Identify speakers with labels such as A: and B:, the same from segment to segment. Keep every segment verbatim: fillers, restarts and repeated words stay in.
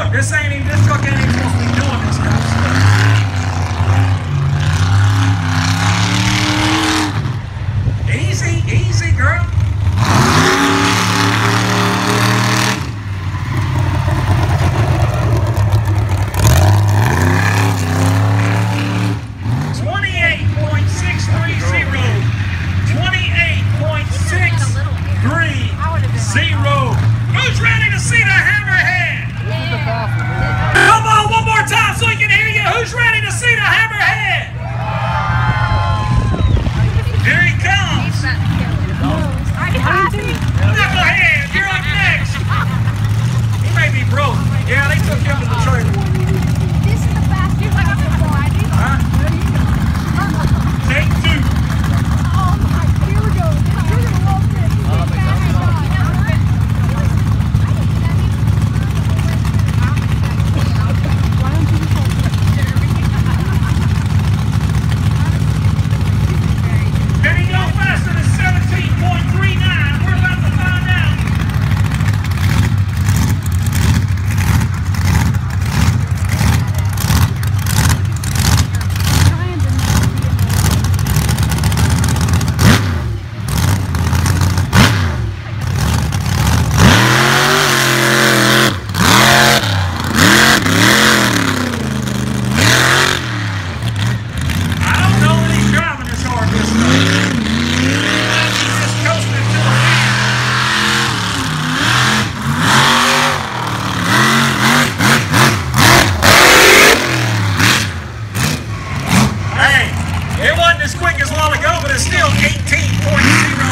A: truck. This ain't even, this truck ain't even supposed to be doing this kind of stuff. Easy, easy, girl. twenty-eight point six three zero. twenty-eight point six three zero. Who's ready to see the hammerhead? Come on, one more time so we can hear you. Who's ready to see the hammerhead? Here he comes. Knucklehead, you're up next. He may be broke. Yeah, they took him to the trailer.
B: This is the fastest I've ever bought.
A: Huh? Take two.
B: Oh my, here we go. You're gonna love this.
A: Can he go faster than seventeen point three nine? We're about to find out. I don't know that he's driving this hard this time. He's just coasting to the Hey, it wasn't as quick as a while ago, but it's still eighteen point zero.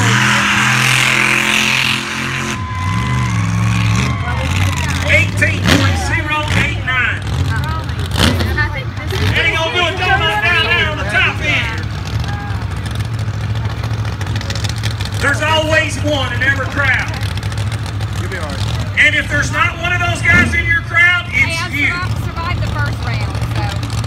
A: eighteen point zero eight nine. And he gonna do a donut down there on the top end. There's always one in every crowd.
C: You'll be all right.
A: And if there's not one of those guys in your crowd, it's you.
B: survived the first round, so.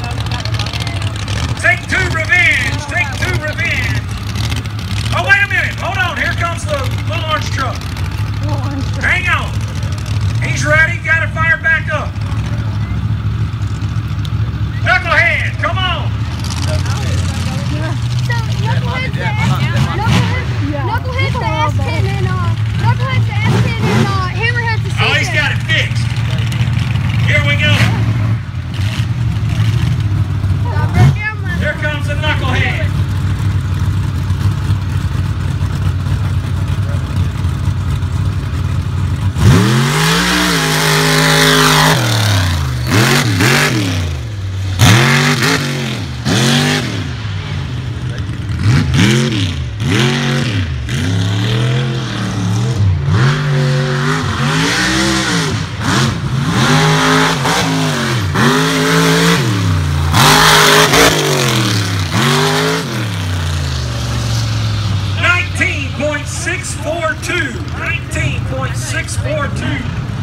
A: Take two revenge. Take two revenge. Oh, wait a minute. Hold on. Here comes the little orange truck. Hang on. He's ready. Got it fired back up. Knucklehead, come on.
B: So, Knucklehead's the Knucklehead's Knucklehead's the S ten and, uh, Knucklehead's the S ten and, uh, Hammerhead's the C ten.
A: Oh, he's got it fixed. Here we go. Here comes the Knucklehead. nineteen point six four two. nineteen point six four two.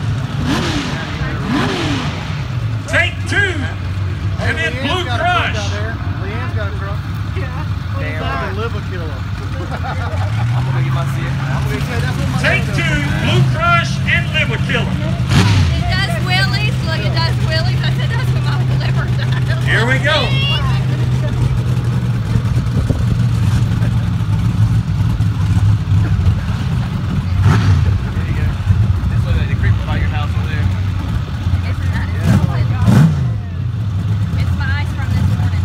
A: Take two. And then Blue Crush.
C: Leanne's got a truck.
B: Yeah.
C: Damn, live a killer.
D: I'm gonna get my seat.
C: I'm gonna say that's what my
A: Take
C: dad
A: two. Blue Crush and Liver Killer.
B: It does wheelies, look, it does wheelies, I said that's what my liver does.
A: Here we go.
D: There you go. This way, the creek by your house over there.
B: Isn't that it's my ice from this morning.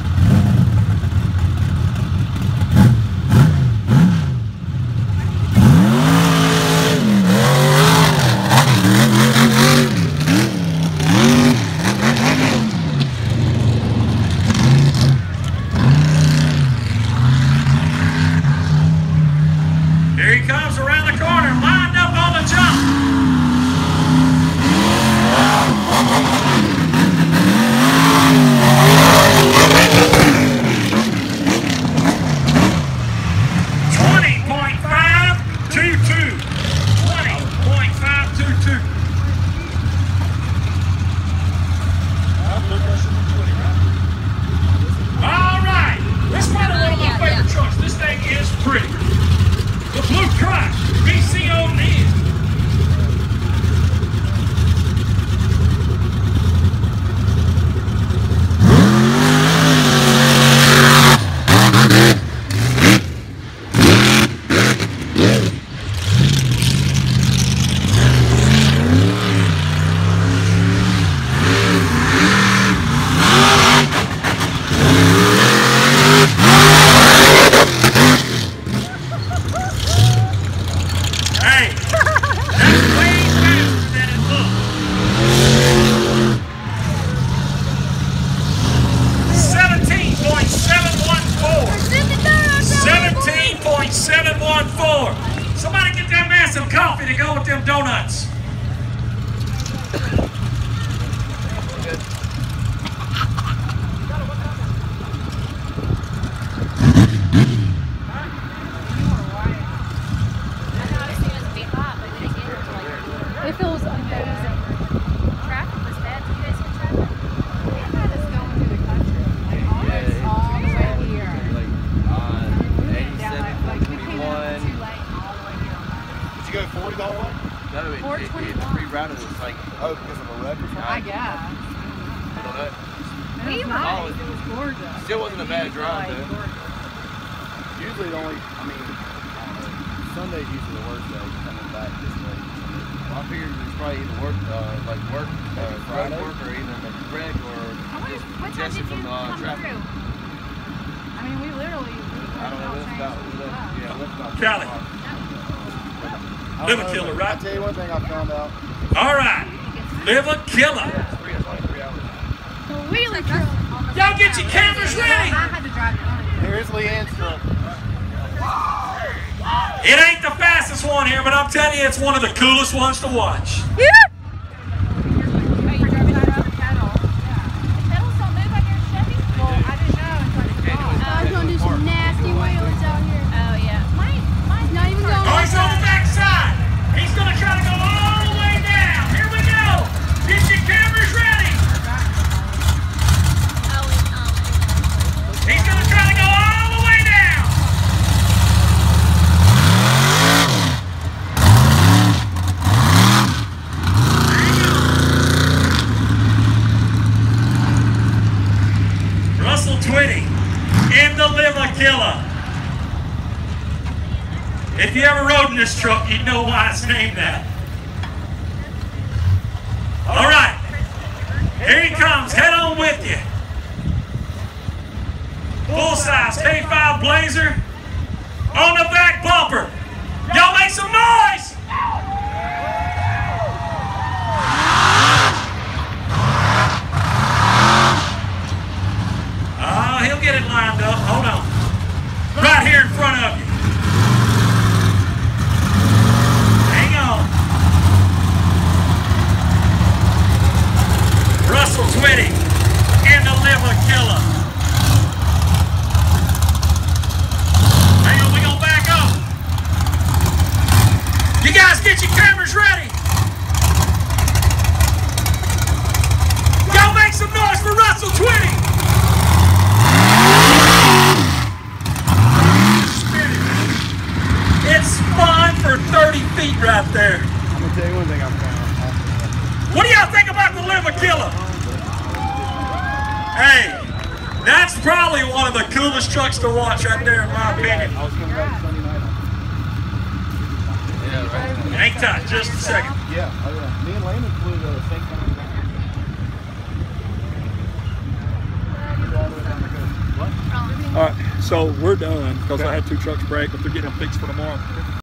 E: Traffic was bad. Did you guys see traffic?
F: They had us going through the country. Like, all
D: Yeah,
F: this, all the way here.
D: Like on
F: Down
D: eighty-seven,
F: like, like we came out
D: twenty-one.
F: too late all the way here.
C: Did you go forty the whole way?
D: No, it, it, it rerouted us like,
C: Oh, because of a wreck or something?
F: I guess.
D: I don't know.
F: It was nice. It was gorgeous.
D: Still wasn't a bad drive
F: Like,
D: though.
F: gorgeous.
C: Usually the only, I mean, I don't know. Sunday's usually the worst day coming back this way.
D: Well, I figured it's probably either work, uh, like work, uh,
C: Friday?
D: road work, or either a wreck, or
E: How many,
D: just
E: what time
D: congestion
E: did you
D: from uh,
E: come
D: traffic.
E: through?
F: I mean, we literally.
D: I don't know. It was about, it was about, yeah, it was about.
A: Callie.
C: I don't
A: Liver
C: know,
A: killer,
C: but
A: right?
C: I'll tell you one thing I found out.
A: All right. Liver killer.
D: It's three, it's like three hours.
B: The wheelie truck.
A: Y'all get your cameras ready.
F: I had to drive it on.
C: Here's Leanne's truck.
A: It ain't the fastest one here, but I'm telling you, it's one of the coolest ones to watch.
B: Yeah.
F: Hey, you driving that up? Pedal. Yeah.
E: The pedals don't move on your Chevy?
F: Well, I didn't know until I saw.
B: I was gonna do some nasty wheelies out here.
E: Oh, yeah. Mine, mine's
B: Not even going.
A: Oh, he's on the back side. He's going to try to go all the way down. Here we go. Get your cameras ready.
E: Oh, it's, um,
A: He's going to try to go all the way down. Russell Twitty in the Liver Killer. If you ever rode in this truck, you'd know why it's named that. All right, here he comes. Head on with you. Full size K five Blazer on the back bumper. Y'all make some noise. Oh, he'll get it lined up. Hold on. Right here in front of you. Hang on. Russell Twitty in the Liver Killer. Hang on, we gonna back up. You guys get your cameras ready. Y'all make some noise for Russell Twitty. It spun for thirty feet right there.
C: I'm going to tell you one thing I found.
A: What do y'all think about the Liver Killer? Hey, that's probably one of the coolest trucks to watch right there, in my opinion.
C: I was coming back Sunday night.
D: Yeah, right.
A: Hang tight, just a second.
C: Yeah, oh yeah. Me and Landon flew the same time. All the way down the coast. What?
A: All right, so we're done because I had two trucks break, but they're getting them fixed for tomorrow.